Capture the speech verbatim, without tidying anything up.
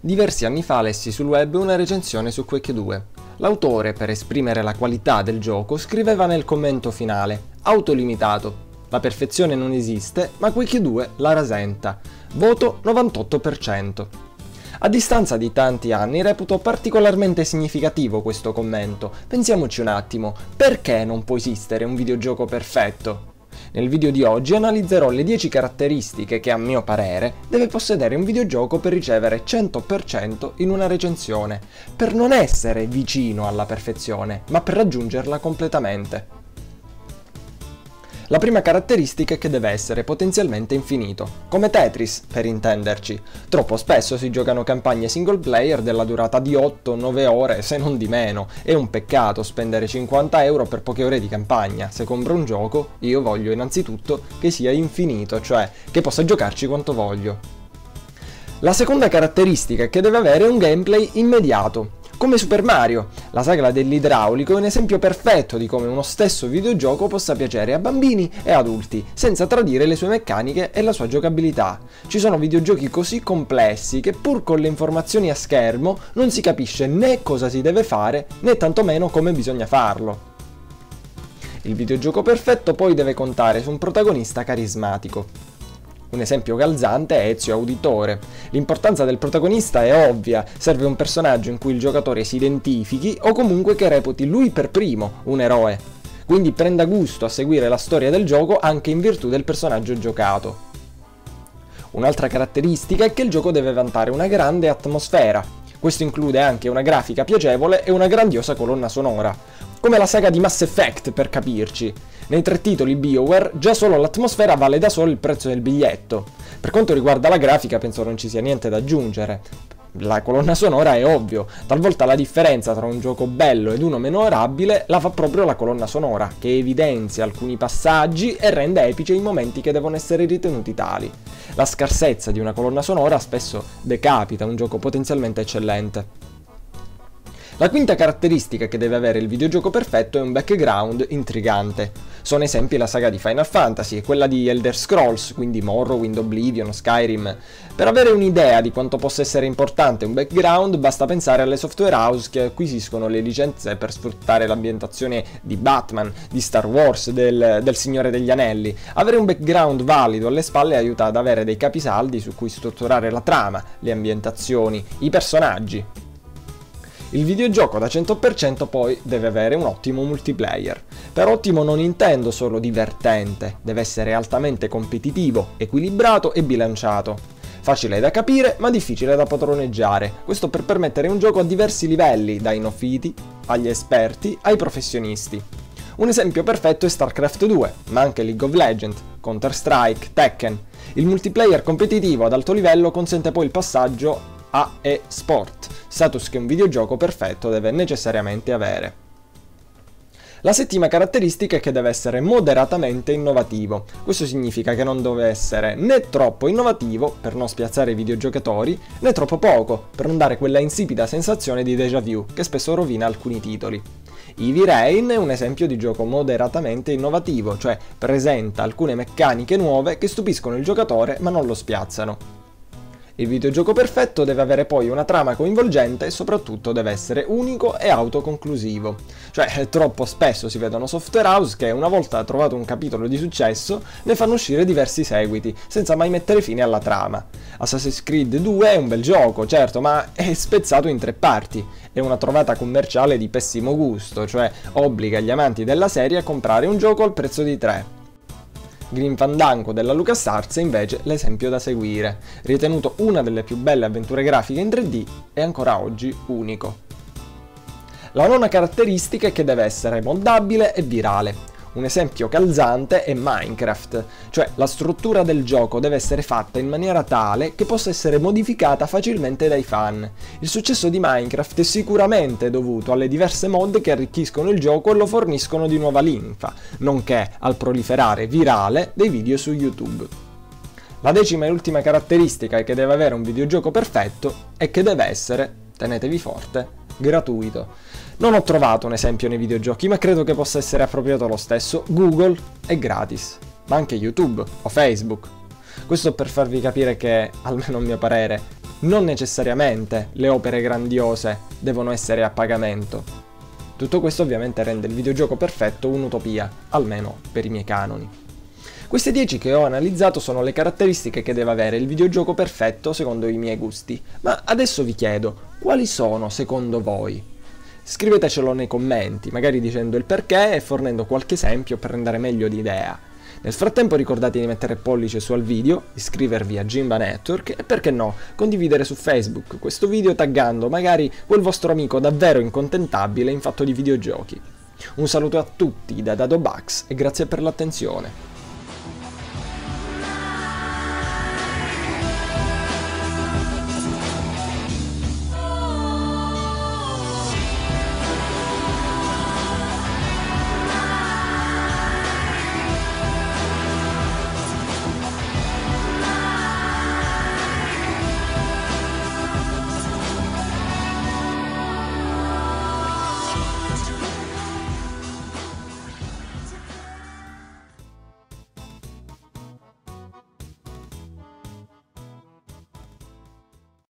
Diversi anni fa lessi sul web una recensione su Quake due. L'autore, per esprimere la qualità del gioco, scriveva nel commento finale: autolimitato. La perfezione non esiste, ma Quake due la rasenta. Voto novantotto per cento. A distanza di tanti anni reputo particolarmente significativo questo commento. Pensiamoci un attimo, perché non può esistere un videogioco perfetto? Nel video di oggi analizzerò le dieci caratteristiche che, a mio parere, deve possedere un videogioco per ricevere cento per cento in una recensione, per non essere vicino alla perfezione, ma per raggiungerla completamente. La prima caratteristica è che deve essere potenzialmente infinito, come Tetris, per intenderci. Troppo spesso si giocano campagne single player della durata di otto nove ore, se non di meno. È un peccato spendere cinquanta euro per poche ore di campagna. Se compro un gioco, io voglio innanzitutto che sia infinito, cioè che possa giocarci quanto voglio. La seconda caratteristica è che deve avere un gameplay immediato. Come Super Mario, la saga dell'idraulico è un esempio perfetto di come uno stesso videogioco possa piacere a bambini e adulti, senza tradire le sue meccaniche e la sua giocabilità. Ci sono videogiochi così complessi che pur con le informazioni a schermo non si capisce né cosa si deve fare, né tantomeno come bisogna farlo. Il videogioco perfetto poi deve contare su un protagonista carismatico. Un esempio calzante è Ezio Auditore. L'importanza del protagonista è ovvia, serve un personaggio in cui il giocatore si identifichi o comunque che reputi lui per primo un eroe, quindi prenda gusto a seguire la storia del gioco anche in virtù del personaggio giocato. Un'altra caratteristica è che il gioco deve vantare una grande atmosfera. Questo include anche una grafica piacevole e una grandiosa colonna sonora, come la saga di Mass Effect per capirci. Nei tre titoli BioWare già solo l'atmosfera vale da solo il prezzo del biglietto. Per quanto riguarda la grafica penso non ci sia niente da aggiungere. La colonna sonora è ovvio, talvolta la differenza tra un gioco bello ed uno memorabile la fa proprio la colonna sonora, che evidenzia alcuni passaggi e rende epici i momenti che devono essere ritenuti tali. La scarsezza di una colonna sonora spesso decapita un gioco potenzialmente eccellente. La quinta caratteristica che deve avere il videogioco perfetto è un background intrigante. Sono esempi la saga di Final Fantasy e quella di Elder Scrolls, quindi Morrowind, Oblivion, Skyrim. Per avere un'idea di quanto possa essere importante un background basta pensare alle software house che acquisiscono le licenze per sfruttare l'ambientazione di Batman, di Star Wars, del, del Signore degli Anelli. Avere un background valido alle spalle aiuta ad avere dei capisaldi su cui strutturare la trama, le ambientazioni, i personaggi. Il videogioco da cento per cento poi deve avere un ottimo multiplayer. Per ottimo non intendo solo divertente, deve essere altamente competitivo, equilibrato e bilanciato. Facile da capire ma difficile da padroneggiare, questo per permettere un gioco a diversi livelli, dai neofiti agli esperti ai professionisti. Un esempio perfetto è StarCraft due, ma anche League of Legends, Counter-Strike, Tekken. Il multiplayer competitivo ad alto livello consente poi il passaggio a e-sport, status che un videogioco perfetto deve necessariamente avere. La settima caratteristica è che deve essere moderatamente innovativo. Questo significa che non deve essere né troppo innovativo per non spiazzare i videogiocatori, né troppo poco per non dare quella insipida sensazione di déjà vu che spesso rovina alcuni titoli. Heavy Rain è un esempio di gioco moderatamente innovativo, cioè presenta alcune meccaniche nuove che stupiscono il giocatore ma non lo spiazzano. Il videogioco perfetto deve avere poi una trama coinvolgente e soprattutto deve essere unico e autoconclusivo. Cioè, troppo spesso si vedono software house che, una volta trovato un capitolo di successo, ne fanno uscire diversi seguiti, senza mai mettere fine alla trama. Assassin's Creed due è un bel gioco, certo, ma è spezzato in tre parti. È una trovata commerciale di pessimo gusto, cioè obbliga gli amanti della serie a comprare un gioco al prezzo di tre. Grim Fandango della LucasArts è invece l'esempio da seguire, ritenuto una delle più belle avventure grafiche in tre D e ancora oggi unico. La nona caratteristica è che deve essere moddabile e virale. Un esempio calzante è Minecraft, cioè la struttura del gioco deve essere fatta in maniera tale che possa essere modificata facilmente dai fan. Il successo di Minecraft è sicuramente dovuto alle diverse mod che arricchiscono il gioco e lo forniscono di nuova linfa, nonché al proliferare virale dei video su YouTube. La decima e ultima caratteristica che deve avere un videogioco perfetto è che deve essere, tenetevi forte, gratuito. Non ho trovato un esempio nei videogiochi, ma credo che possa essere appropriato lo stesso. Google è gratis, ma anche YouTube o Facebook. Questo per farvi capire che, almeno a mio parere, Non necessariamente le opere grandiose devono essere a pagamento. Tutto questo ovviamente rende il videogioco perfetto un'utopia, almeno per i miei canoni. Queste dieci che ho analizzato sono le caratteristiche che deve avere il videogioco perfetto secondo i miei gusti, ma adesso vi chiedo, quali sono secondo voi? Scrivetecelo nei commenti, magari dicendo il perché e fornendo qualche esempio per rendere meglio l'idea. Nel frattempo ricordate di mettere pollice su al video, iscrivervi a Gimba Network e perché no, condividere su Facebook questo video taggando magari quel vostro amico davvero incontentabile in fatto di videogiochi. Un saluto a tutti da DadoBugs e grazie per l'attenzione.